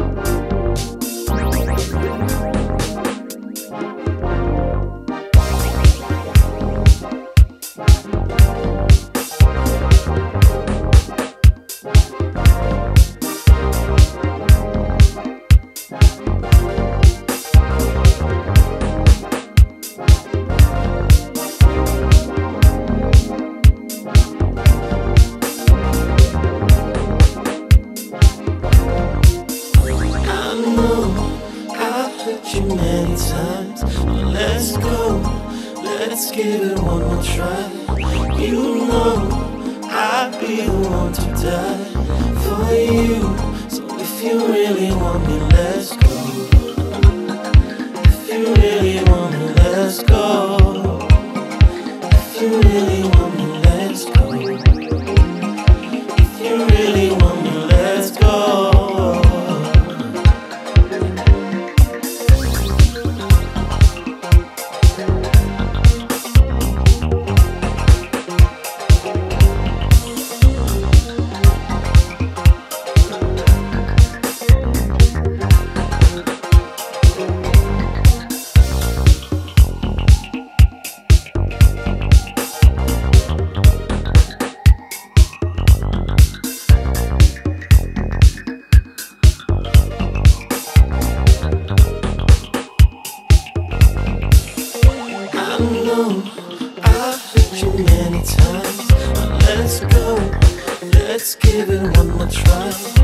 Many times, but let's go, let's give it one more try. You know I'd be the one to die for you. So if you really want me, let's go. If you really want me, let's go. If you really want me, let's go. If you really want me, let's go. I know I've hurt you many times, but let's go, let's give it one more try.